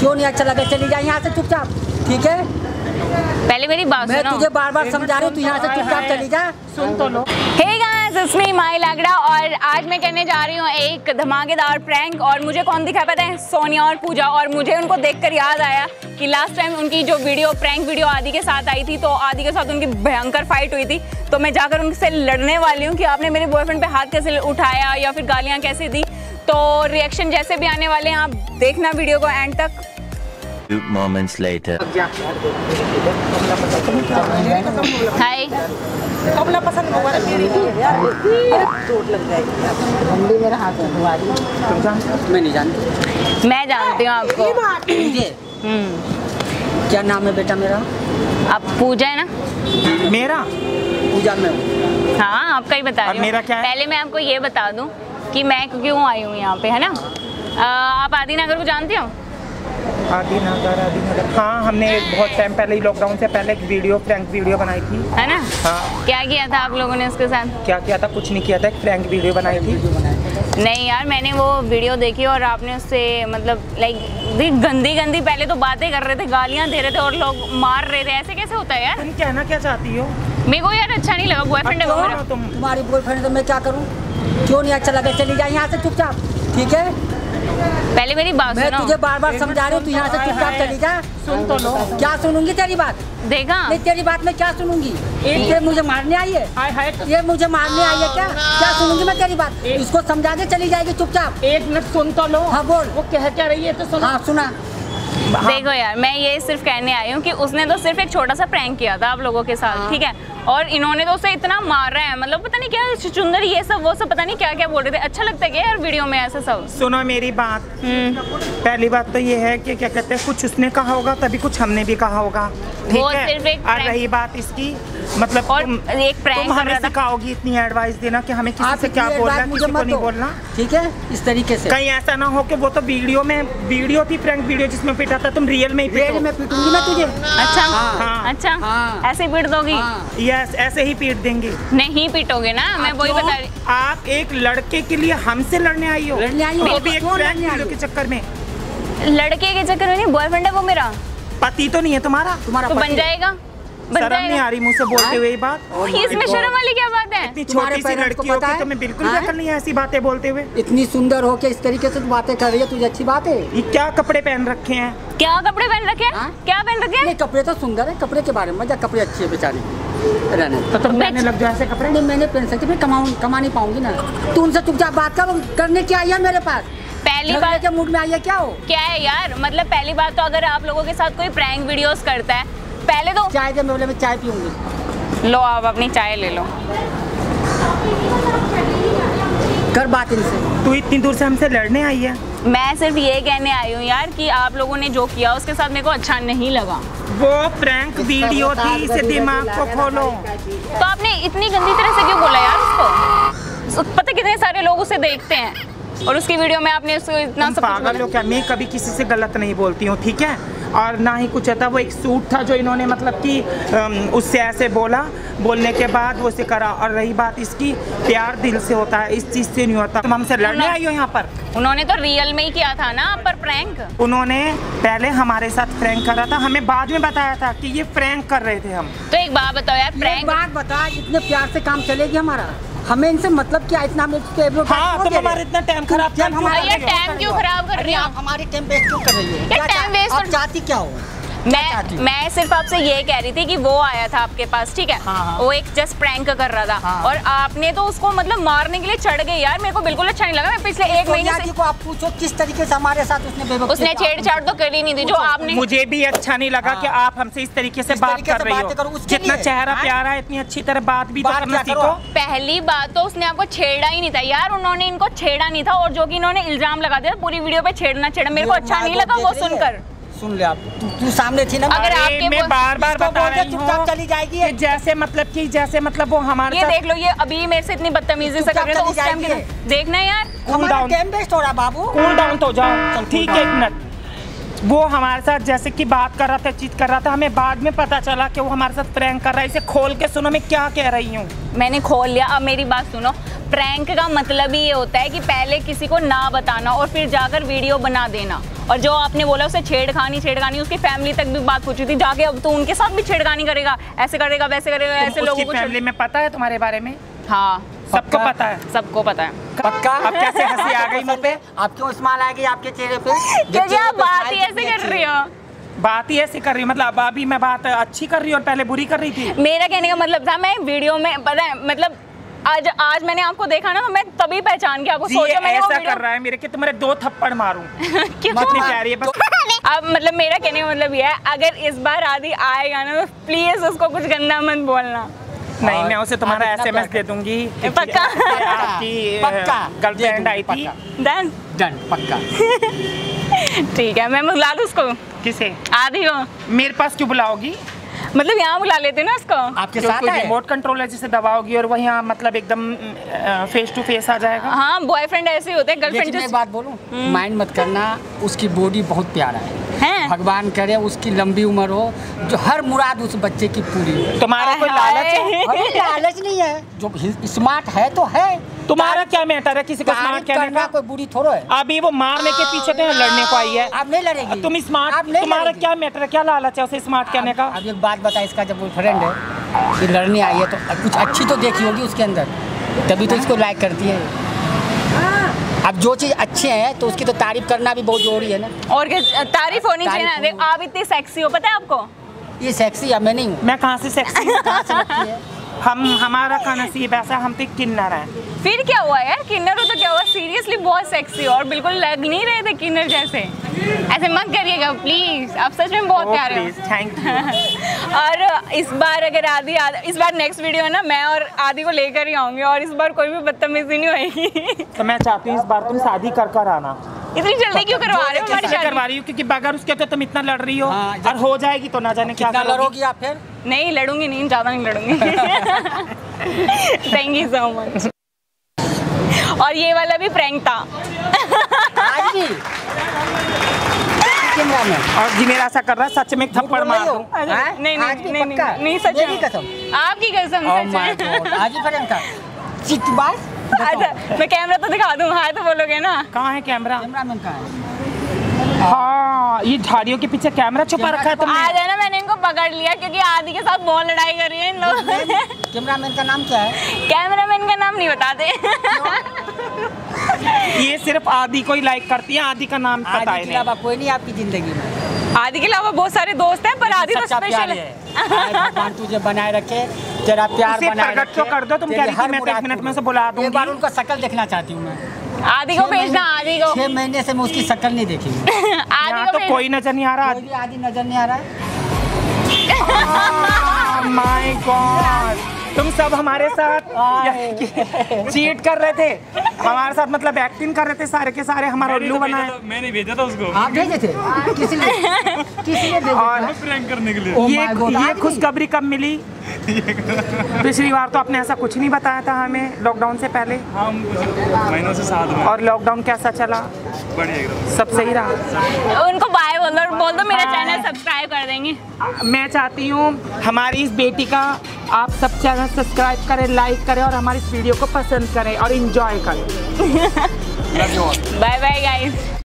क्यों नहीं अच्छा लगा? चली जाए यहाँ से चुपचाप, ठीक है? पहले मेरी बात सुनो। मैं तुझे बार बार समझा रही हूँ, तू यहाँ से चुपचाप चली जा। सुन तो लो। हे गाइस, इट्स मी माही लागड़ा और आज मैं करने जा रही हूँ एक धमाकेदार प्रैंक। और मुझे कौन दिखा पता है? सोनिया और पूजा। और मुझे उनको देखकर याद आया कि लास्ट टाइम उनकी जो वीडियो प्रैंक वीडियो आदि के साथ आई थी, तो आदि के साथ उनकी भयंकर फाइट हुई थी। तो मैं जाकर उनसे लड़ने वाली हूँ कि आपने मेरे बॉयफ्रेंड पे हाथ कैसे उठाया या फिर गालियाँ कैसे दी। तो रिएक्शन जैसे भी आने वाले हैं, आप देखना वीडियो को एंड तक। Few moments later. हाय। अपना पसंद होगा ना मेरी चोट लग जाएगी। मेरा हाथ मैं नहीं जानती। मैं जानती हूँ आपको। मुझे क्या नाम है बेटा मेरा? आप पूजा है ना? मेरा पूजा में हूँ। हाँ, आपका ही बता रही हूँ। मेरा क्या है? पहले मैं आपको ये बता दूँ कि मैं क्यों आई हूँ यहाँ पे, है ना? आप आदिनगर को जानती हो? आदिनगर हाँ, हमने बहुत टाइम पहले ही लॉकडाउन से पहले एक प्रैंक वीडियो बनाई थी, है ना? हाँ। क्या किया था आप लोगों ने उसके साथ? क्या किया था? कुछ नहीं किया था, एक प्रैंक वीडियो बनाई थी। नहीं यार, मैंने वो वीडियो देखी और आपने उससे मतलब लाइक गंदी गंदी पहले तो बातें कर रहे थे, गालियाँ दे रहे थे और लोग मार रहे थे। ऐसे कैसे होता है यार? तुम कहना क्या चाहती हो? मेरे को यार अच्छा नहीं लगा। बॉयफ्रेंड है वो मेरा। तुम्हारी बॉयफ्रेंड तो मैं क्या करूँ? क्यों नहीं अच्छा लगा? चली जाए यहाँ से चुपचाप, ठीक है? पहले मेरी बात सुनो। मैं तुझे बार बार समझा रही हूँ, तू यहाँ से चुपचाप चली जा। सुन तो लो। क्या सुनूंगी तेरी बात? देखा नहीं, तेरी बात मैं क्या सुनूंगी? ये मुझे मारने आई है? ये मुझे मारने आई है क्या? क्या सुनूंगी मैं तेरी बात? इसको समझा के चली जाएगी चुपचाप। एक मिनट सुन तो लो। हाँ बोल। वो कह क्या रही है तो सुनो। हाँ सुना। देखो यार, मैं ये सिर्फ कहने आई हूँ कि उसने तो सिर्फ एक छोटा सा प्रैंक किया था आप लोगों के साथ, ठीक है? और इन्होंने तो उसे इतना मारा है, मतलब पता नहीं क्या चुचुंदर ये सब वो सब पता नहीं क्या क्या बोल रहे थे। अच्छा लगता है क्या यार वीडियो में ऐसा सब? सुनो मेरी बात। पहली बात तो ये है कि क्या कहते हैं, कुछ उसने कहा होगा तभी कुछ हमने भी कहा होगा, ठीक वो है? सिर्फ एक और रही बात इसकी मतलब और एक प्रैंक तुम हमें सिखाओगी इतनी एडवाइस देना कि हमें किसी से क्या बोलना है, किसी को नहीं बोलना, ठीक है? इस तरीके से कहीं ऐसा ना हो कि वो तो वीडियो थी प्रैंक वीडियो जिसमें पीटा था, तुम रियल में ही रियल में पीटूंगी ना तुझे। अच्छा हाँ। अच्छा हाँ। ऐसे पीट दोगी? यस, ऐसे ही पीट देंगे। नहीं पीटोगे ना, मैं वही बता रही। आप एक लड़के के लिए हमसे लड़ने आई हो? लड़ने आई हो? वो भी एक प्रैंक वीडियो के चक्कर में। लड़के के चक्कर में नहीं, बॉयफ्रेंड है वो मेरा। पति तो नहीं है तुम्हारा? तो बन जाएगा। शर्म नहीं आ रही मुझसे बोलते हुए ये बात? इसमें शर्म वाली क्या बात है? इतनी छोटी सी लड़की हो के तुम्हें बिल्कुल अकल नहीं है ऐसी बातें बोलते हुए। इतनी सुंदर हो के इस तरीके से बातें कर रही है, तुझे अच्छी बात है? ये क्या कपड़े पहन रखे हैं? क्या कपड़े पहन रखे हैं? क्या पहन रखे हैं? नहीं, कपड़े तो सुंदर है, कपड़े के बारे में मजा। कपड़े अच्छी है बेचारी, रहने तो तुम पहनने लग जाओ ऐसे कपड़े। नहीं, मैंने पहन सकती, मैं कमा नहीं पाऊंगी ना। तू उनसे चुपचाप बात करने की आई है मेरे पास? पहली बात के मूड में आई है क्या? हो क्या है यार, मतलब पहली बात तो अगर आप लोगों के साथ कोई प्रैंक वीडियोस करता है, पहले तो चाय दे, मैं चाय पीऊंगी। लो आप अपनी चाय ले लो, कर बात इनसे। तू इतनी दूर से हमसे लड़ने आई है? मैं सिर्फ ये कहने आई हूँ यार कि आप लोगों ने जो किया उसके साथ मेरे को अच्छा नहीं लगा। वो प्रैंक वीडियो थी, इसे दिमाग को खोलो। तो आपने इतनी गंदी तरह से क्यों बोला यार उसको? पता कितने सारे लोग उसे देखते हैं और उसकी वीडियो में आपने उसको इतना सब पागल हो क्या? मैं कभी किसी से गलत नहीं बोलती हूँ, ठीक है? और ना ही कुछ था। वो एक सूट था जो इन्होंने मतलब कि उससे ऐसे बोलने के बाद वो से करा। और रही बात इसकी, प्यार दिल से होता है, इस चीज़ से नहीं होता। तुम हमसे लड़ने आई हो यहाँ पर? उन्होंने तो रियल में ही किया था ना आप पर प्रैंक। उन्होंने पहले हमारे साथ प्रैंक करा था, हमें बाद में बताया था कि ये प्रैंक कर रहे थे हम। तो एक बात बताओ यार, प्रैंक बात बता, इतने प्यार से काम चलेगी हमारा? हमें इनसे मतलब क्या? इतना हाँ, तुम हमारे इतना टाइम खराब कर रही हो। ये टाइम क्यों खराब कर रही हो? आप हमारी टाइम वेस्ट क्यों कर रही हो? क्या टाइम वेस्ट? आप चाहती क्या हो? मैं सिर्फ आपसे ये कह रही थी कि वो आया था आपके पास, ठीक है? वो एक जस्ट प्रैंक कर रहा था और आपने तो उसको मतलब मारने के लिए चढ़ गए यार। मेरे को बिल्कुल अच्छा नहीं लगा। मैं पिछले एक महीने से को आप पूछो किस तरीके से हमारे साथ उसने छेड़छाड़ तो कर ही नहीं थी जो आपने। मुझे भी अच्छा नहीं लगा कि आप हमसे इस तरीके से बात कर रही हो। जितना चेहरा प्यारा है, इतनी अच्छी तरह बात भी करना सीखो। पहली बात तो उसने आपको छेड़ा ही नहीं था यार, उन्होंने इनको छेड़ा नहीं था। और जो कि इन्होंने इल्जाम लगा दिया पूरी वीडियो पे छेड़ना, मेरे को अच्छा नहीं लगा वो सुनकर। सुन ले आप, तू सामने थी ना? अगर आपके मैं बार-बार बता रही हूँ चली जाएगी कि जैसे मतलब वो हमारे ये देख लो, ये अभी मेरे से इतनी बदतमीजी से कर रहे हैं तो उस टाइम के देखना यार। कूल डाउन, टाइम वेस्ट हो रहा बाबू। कूल डाउन तो जाओ, ठीक है? एक मिनट। वो हमारे साथ जैसे कि बात कर रहा था, चीट कर रहा था, हमें बाद में पता चला कि वो हमारे साथ प्रैंक कर रहा है। इसे खोल के सुनो मैं क्या कह रही हूँ। मैंने खोल लिया, अब मेरी बात सुनो। प्रैंक का मतलब ही ये होता है कि पहले किसी को ना बताना और फिर जाकर वीडियो बना देना। और जो आपने बोला उसे छेड़खानी उसकी फैमिली तक भी बात पूछी थी जाके, अब तो उनके साथ भी छेड़खानी करेगा, ऐसे करेगा वैसे करेगा, ऐसे लोगों को। फैमिली में पता है तुम्हारे बारे में? हाँ सबको पता है, सबको पता है। पक्का? अब कैसे हंसी आ गई मुंह पे? आप क्यों स्माइल आ गई आपके चेहरे पे? क्योंकि आप बात ही ऐसे कर रही हो। बात ही ऐसे कर रही हूँ, मतलब अभी मैं बात अच्छी कर रही हूँ और पहले बुरी कर रही थी। मेरा कहने का मतलब था, मैं वीडियो में पता है मतलब आज मैंने आपको देखा ना, तो मैं तभी पहचान के आपको सोचा मैंने ऐसा कर रहा है मेरे कि तुम्हारे 2 थप्पड़ मारूं। क्यों? इतनी प्यारी है बस। अब मतलब मेरा कहने का मतलब ये है, अगर इस बार आदि आएगा ना तो प्लीज उसको कुछ गंदा मत बोलना। नहीं, मैं उसे तुम्हारा SMS दे दूंगी। पक्का? आपकी गर्लफ्रेंड आई थी। डन पक्का। ठीक है, मैं बुला दूं उसको। किसे? आदि को। मेरे पास क्यों बुलाओगी? मतलब यहाँ बुला लेते ना उसको। आपके साथ है? रिमोट कंट्रोलर जिसे दबाओगी और वह यहाँ मतलब एकदम फेस टू फेस आ जाएगा। हाँ, बॉयफ्रेंड ऐसे ही होते हैं, गर्लफ्रेंड मैं बात बोलूं, माइंड मत करना, उसकी बॉडी बहुत प्यारा है। भगवान करे उसकी लंबी उम्र हो, जो हर मुराद उस बच्चे की पूरी हो। तुम्हारा कोई लालच है? अरे लालच नहीं है, जो स्मार्ट है तो है। तुम्हारा क्या मैटर है किसी को स्मार्ट कहने का? कोई बुरी थोड़ो है। अभी वो मारने के पीछे तो लड़ने को आई है। आप नहीं लड़ेगी। तुम स्मार्ट, तुम्हारा क्या मैटर है? क्या लालच है उसे स्मार्ट कहने का? अब एक बात बता, इसका जब बॉयफ्रेंड है, ये लड़ने आई है तो कुछ अच्छी तो देखी होगी उसके अंदर, तभी तो इसको लाइक करती है। अब जो चीज़ अच्छे हैं तो उसकी तो तारीफ करना भी बहुत जरूरी है ना। और तारीफ होनी चाहिए ना। देख आप इतनी सेक्सी हो, पता है आपको? ये सेक्सी है, मैं नहीं हूँ। मैं कहाँ से सेक्सी हूँ? कहाँ से लगती है? हमारा का नसीब ऐसा, हम तो किन्नर हैं। फिर क्या हुआ यार, किन्नर हो तो क्या हुआ? सीरियसली बहुत सेक्सी हो और बिल्कुल लग नहीं रहे थे किन्नर जैसे। ऐसे मत करिएगा प्लीज, आप सच में बहुत प्यारे हो। Thank you. और इस बार अगर इस बार नेक्स्ट वीडियो है ना, मैं और आदि को लेकर ही आऊंगी और इस बार कोई भी बदतमीजी नहीं होगी। तो मैं चाहती हूँ इस बार तुम शादी कर आना। इतनी जल्दी क्यों करवा रहे हो हमारी शादी? करवा रही हूँ क्योंकि बगैर उसके तो तुम इतना लड़ रही हो, और हो जाएगी तो ना जाने क्या लड़ोगी आप फिर? नहीं लड़ूंगी, नहीं ज़्यादा नहीं लड़ूंगी। Thank you so much. और ये वाला भी प्रैंक था। आज भी कैमरा में। और जी मेरा ऐसा कर रहा है, सच में थप्पड़ मार दूं। नहीं सच में कसम, आपकी कसम सच है। आज ही प्रैंक था। चिट बात। अच्छा मैं कैमरा तो दिखा दूं, हाँ तो बोलोगे ना? कहाँ है कैमरा? कैमरामैन कहाँ है? हाँ, ये झाड़ियों के पीछे कैमरा छुपा रखा है तुमने। आज है ना, मैंने इनको पकड़ लिया क्योंकि आदि के साथ बहुत लड़ाई कर रही है इन लोगों ने। कैमरामैन का नाम क्या है? कैमरामैन का नाम नहीं बताते। ये सिर्फ आदि को ही लाइक करती है, आदि का नाम पता है नहीं। कोई नहीं आपकी जिंदगी में। आदि के अलावा बहुत सारे दोस्त हैं, पर आदि तो स्पेशल है। भगवान तुझे बनाए रखे, तेरा प्यार बनाए रखे। कर दो, तुम कह रही थी मैं 1 मिनट में से बुला दूंगी। एक बार उनका शक्ल देखना चाहती हूँ मैं। आदि को भेजना, आदि को। 6 महीने से मैं उसकी शक्ल नहीं देखी। आदि को तो कोई नजर नहीं आ रहा। आदि नजर नहीं आ रहा है। माय गॉड, तुम सब हमारे साथ चीट कर रहे थे, हमारे साथ मतलब एक्टिंग कर रहे थे, सारे के सारे हमारा उल्लू बनाए। मैंने भेजा था उसको। आप भेजे थे? किसी ने भेजा और प्रैंक करने के लिए। ये खुशखबरी कब मिली? पिछली बार तो आपने ऐसा कुछ नहीं बताया था हमें, लॉकडाउन से पहले। हम महीनों से साथ में। और लॉकडाउन कैसा चला? बढ़िया एकदम, सब सही रहा। उनको बाय बोल दो, मेरा चैनल सब्सक्राइब कर देंगे। मैं चाहती हूँ हमारी इस बेटी का आप सब चैनल सब्सक्राइब करें, लाइक करें और हमारी इस वीडियो को पसंद करें और एंजॉय करें। Bye bye guys.